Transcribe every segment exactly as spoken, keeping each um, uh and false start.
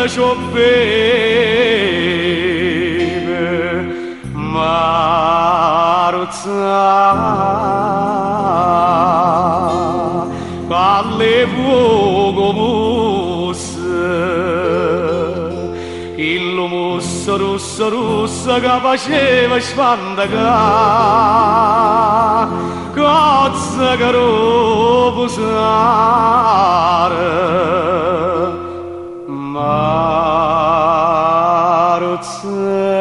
ciò beve maruzza alle fuoco musse il musso russo russo che faceva spandacà cozza che lo posare maruzza.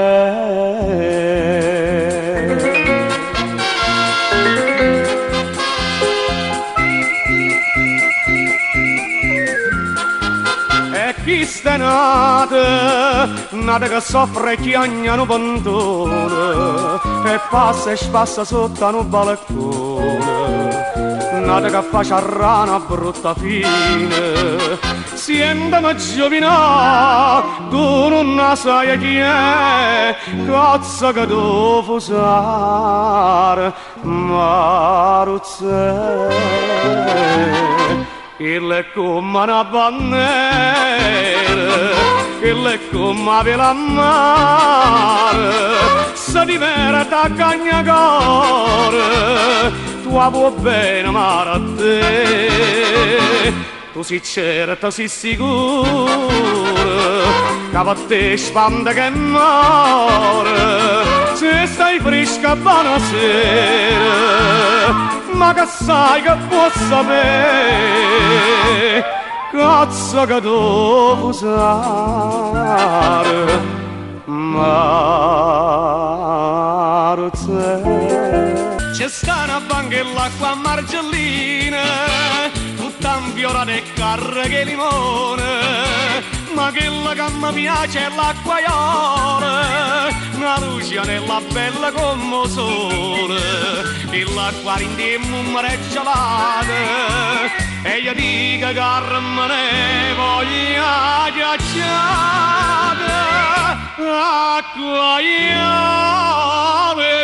Chi sta nata, nata che soffre e chiagna un pantone e passa e spassa sotto un balcone, nata che fa ciarrana brutta fine, siendo giovina con una saia chi è, cazzo che devo usare, maruzze. Il è come una bandiera, il è come una vela mare, se diventa cagnacore, tu vuoi bene amare a te. Tu sei certa, sei sicura, che per te spanda che muore, se stai fresca buonasera. Ma che sai che può sapere, cazzo che devo usare, maruzze. C'è sta una banchella qua a Margellina, tutta infiorata e carre limone, ma quella che mi piace è l'acquaione, una luce nella bella come il sole, e l'acqua rindiamo un mare gelata, e io dico che me ne voglia ghiacciata, acquaione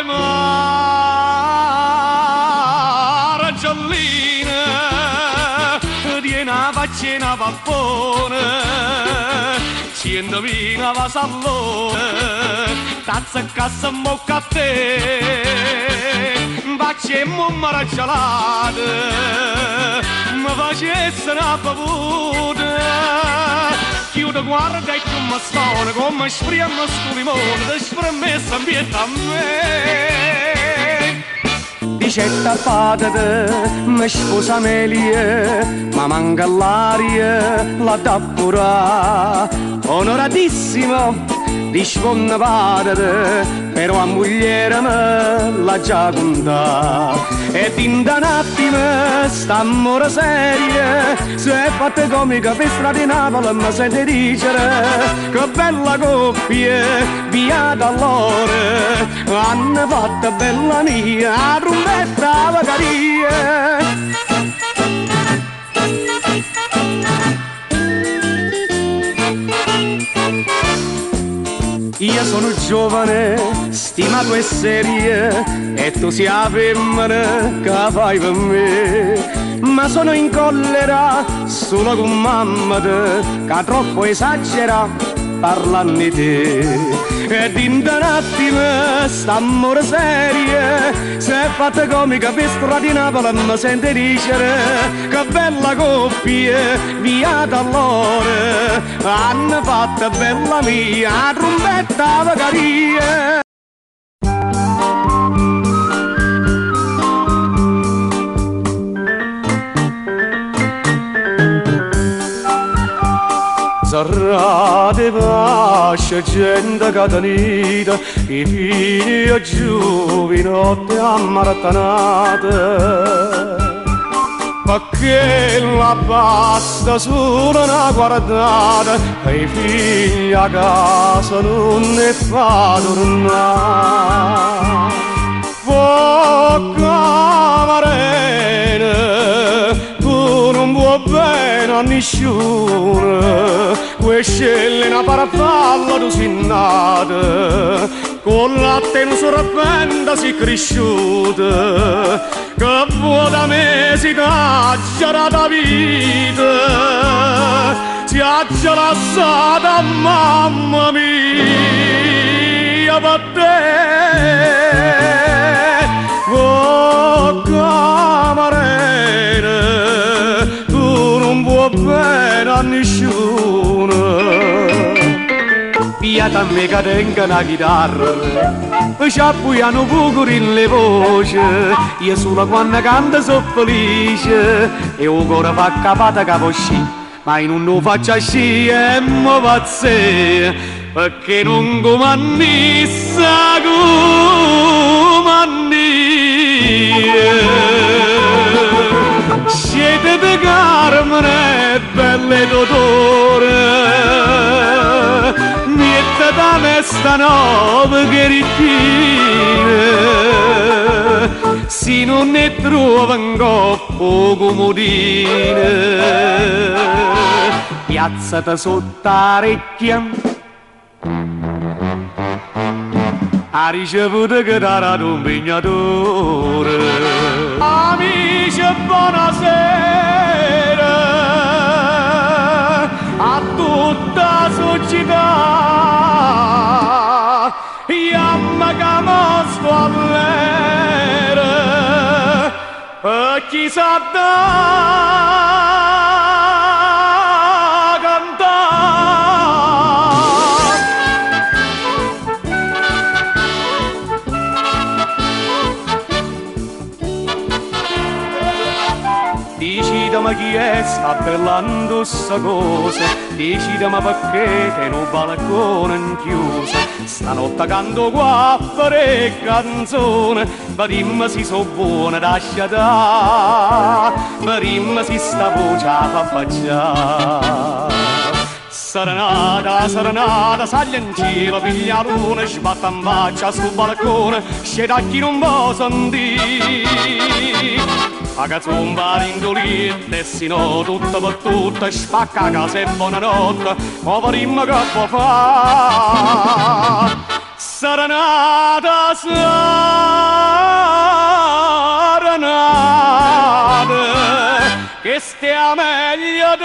Margellina, di una vaccina valpone, ci indovina va sallone, tazza e cassa mocca a te, baciemmo un mare gelata, mi facesse una bevuta, chiudo guarda e tu mi stone, come spriamo sto limone, ti spremessa ambiente a me. Dicetta patata, mi sposa meglio, ma manca l'aria, la tappura, onoratissimo, risponde patata, però a moglie me l'ha già contata. E in un attimo stammo serie, se è fatta comica per strada di Napoli mi sente dicere che bella coppia, via d'allora, hanno fatto bella mia, la trombetta alla caria. Io sono giovane, stimato e serie, e tu sei la femmina che fai per me. Ma sono in collera solo con mamma te, che troppo esagera parlando di te. Ed in un attimo stammo serie, se è fatta comica per strada di Napoli mi sente dicere che bella coppia, via d'allora, hanno fatto bella mia, la trombetta alla caria. Serrate pace, gente catanita, i figli a giovinotte ammarattanate. Perché la basta solo una guardata, e i figli a casa non ne fa tornare. Bocca marena, tu non vuoi bene a nessuno, questa è una farfalla tu sei nata, con latte non sorrapenda sei cresciuta, che vuota me si taglia la vita, si ha lasciata mamma mia per te. Oh camarena, tu non vuoi bene a nessuno. Via da me che tenga una chitarra, ci appuiano poco le voci, io solo quando canto sono felice, e il cuore fa capata capo sci, ma io non lo faccio sci e mi pazze, perché non comannissa comannire. Siete di Carmine, belle d'odore, mietta da me sta nove gherittine, si non ne trova in coppo comodine, piazzata sotto la recchia, ha ricevuto che da un impegnatore. Amici, buonasera a tutta la società, yamma che mostro all'era, e chi sa da Decidami chi è sta bellando sta cosa, decidami perché te un balcone in chiuso. Stanotte canto qua per canzone, ma dimmi se so buona da sciatà, ma dimmi se sta voce fa facciare. Serenata, serenata, sali in cielo, piglia luna, sbatta in faccia sul balcone, scende a chi non può sentire. A cazzumba l'indolente, si no, tutta per tutta, spacca a casa e buonanotte, ma vedremo che può fare. Serenata, serenata, che stia meglio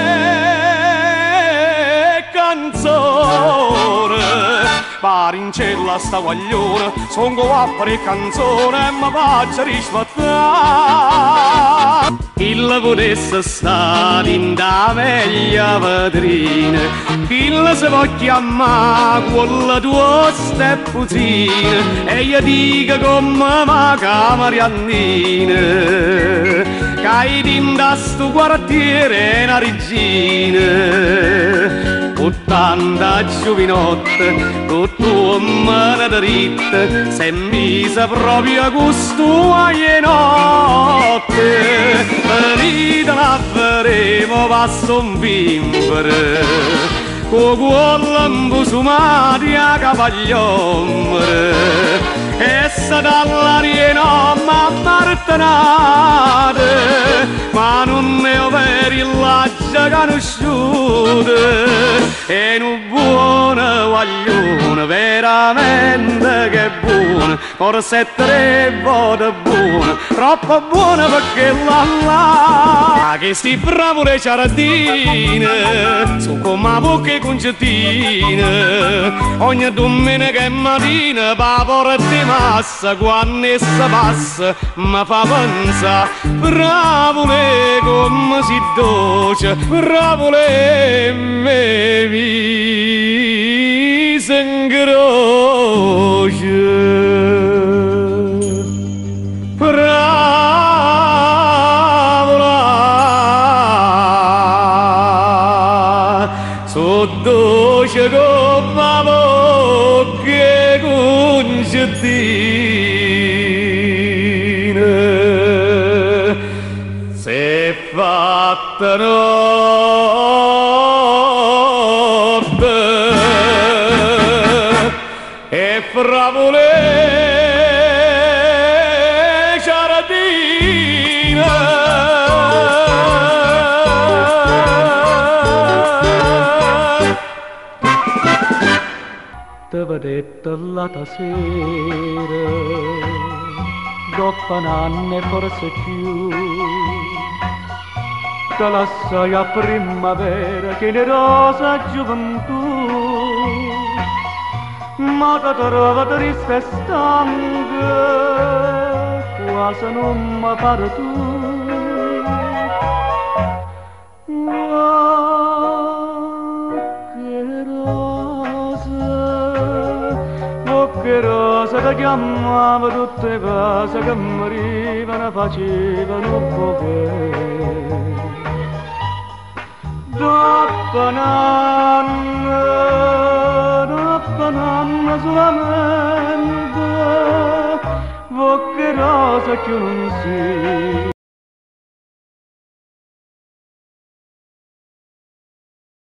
de canzone. Pari in cella sta guaglione, son qua per canzone e mi faccio rispettare. Il potesse stare in da veglia vetrina, il si può chiamare quella tua steppuzzina, e io dico come ma Mariannina, che hai tinta sto quartiere una regina. Ottanta giovinotte, con tua mano dritta, se mise proprio a gusto alle notte. Venite la faremo, passo un bimbere, con quella imbusumati a cavagliombre, e se dall'aria no ma martenate, ma non ne ho veri la conosciute, e un buono guaglione, veramente che buono, forse tre volte buono, troppo buono perché la la, che sti bravo le ciaradine, su come bocche concettine, ogni domenica e mattina papore di massa, quando essa passa, mi fa pensare, bravo le come si dolce, bravo le me mi s'ingroce, bravo la, so dolce come bocche concettine, se fatta notte e bravo le ciaradine, te vedete la sera dopo un anno e forse più. Te lasciai a primavera che ne rosa gioventù, ma ti trovo triste e stanca, quasi non mi pare tu. Che rosa ti chiamava tutte le cose che morivano, facevano poche. Dopo un anno, dopo un anno solamente, che rosa che non si